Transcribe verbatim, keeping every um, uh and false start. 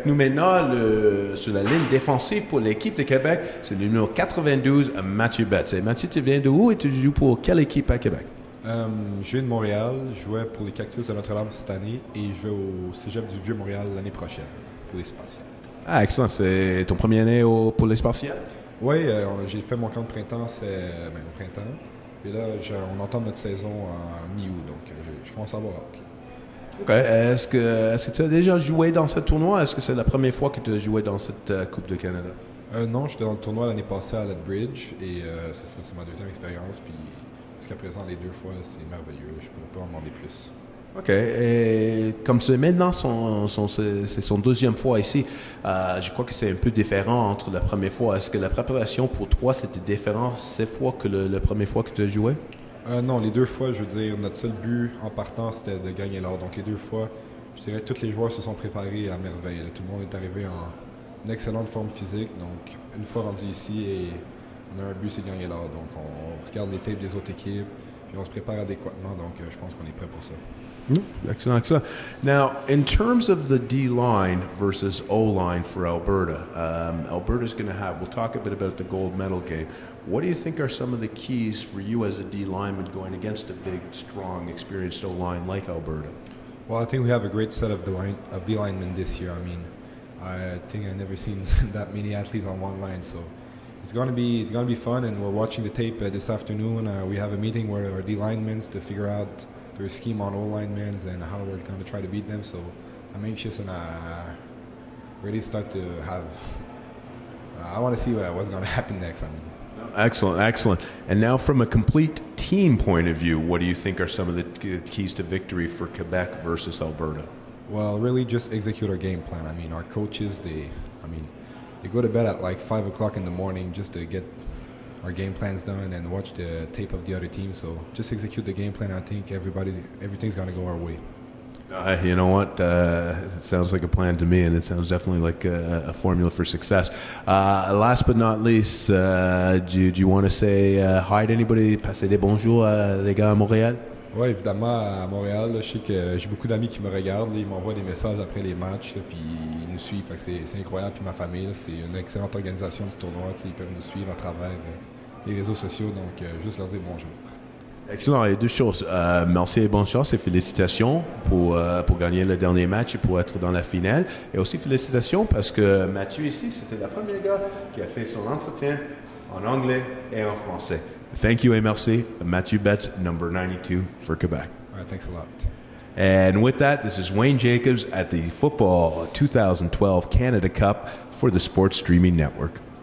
avec nous maintenant le, sur la ligne défensive pour l'équipe de Québec. C'est le numéro quatre-vingt-douze, Mathieu Betts. Et Mathieu, tu viens de où et tu joues pour quelle équipe à Québec? Euh, je viens de Montréal, je jouais pour les Cactus de Notre-Dame cette année et je vais au Cégep du Vieux-Montréal l'année prochaine pour les Spartiates. Ah, excellent. C'est ton premier année au, pour les Spartiates? Oui, euh, j'ai fait mon camp de printemps c'est, ben, au printemps. Et là, je, on entend notre saison en mi-août, donc euh, je, je commence à avoir hâte. OK. Est-ce que, est-ce que tu as déjà joué dans ce tournoi? Est-ce que c'est la première fois que tu as joué dans cette uh, Coupe de Canada? Euh, non, j'étais dans le tournoi l'année passée à Lethbridge et euh, c'est ça, c'est ma deuxième expérience. Puis jusqu'à présent, les deux fois, là, c'est merveilleux. Je ne peux pas en demander plus. OK. Et comme c'est maintenant son, son, c'est son deuxième fois ici, euh, je crois que c'est un peu différent entre la première fois. Est-ce que la préparation pour toi, c'était différent cette fois que le, la première fois que tu as joué? Euh, non, les deux fois, je veux dire, notre seul but en partant, c'était de gagner l'or. Donc les deux fois, je dirais que tous les joueurs se sont préparés à merveille. Là. Tout le monde est arrivé en excellente forme physique. Donc une fois rendu ici, et on a un but, c'est de gagner l'or. Donc on regarde les tapes des autres équipes, puis on se prépare adéquatement. Donc euh, je pense qu'on est prêt pour ça. Mm, excellent, excellent. Now, in terms of the D-line versus O-line for Alberta, um, Alberta's going to have, we'll talk a bit about the gold medal game. What do you think are some of the keys for you as a D-lineman going against a big, strong, experienced O-line like Alberta? Well, I think we have a great set of D-line, of D-linemen this year. I mean, I think I've never seen that many athletes on one line, so it's going to be it's going to be fun. And we're watching the tape uh, this afternoon. Uh, we have a meeting with our D-linemen to figure out their scheme on O-linemen and how we're going to try to beat them. So I'm anxious and I really start to have. Uh, I want to see what, what's going to happen next. I mean. Excellent, excellent. And now from a complete team point of view, what do you think are some of the keys to victory for Quebec versus Alberta? Well, really just execute our game plan. I mean, our coaches, they, I mean, they go to bed at like five o'clock in the morning just to get our game plans done and watch the tape of the other team. So just execute the game plan. I think everybody, everything's going to go our way. Uh, you know what? Uh, it sounds like a plan to me, and it sounds definitely like a, a formula for success. Uh, last but not least, uh, do, do you want to say uh, hi to anybody, passer des bonjours à les gars à Montréal? Oui, évidemment, à Montréal, là, je sais que j'ai beaucoup d'amis qui me regardent. Là, ils m'envoient des messages après les matchs, là, puis ils nous suivent. Fait que c'est, c'est incroyable. Puis ma famille, là, c'est une excellente organisation du tournoi. Ils peuvent nous suivre à travers euh, les réseaux sociaux. Donc, euh, juste leur dire bonjour. Excellent. Et deux choses. Euh, merci et bonne chance et félicitations pour, euh, pour gagner le dernier match et pour être dans la finale. Et aussi félicitations parce que Mathieu ici, c'était le premier gars qui a fait son entretien en anglais et en français. Thank you et merci. Mathieu Betts, number ninety-two for Quebec. All right, thanks a lot. And with that, this is Wayne Jacobs at the Football twenty twelve Canada Cup for the Sports Streaming Network.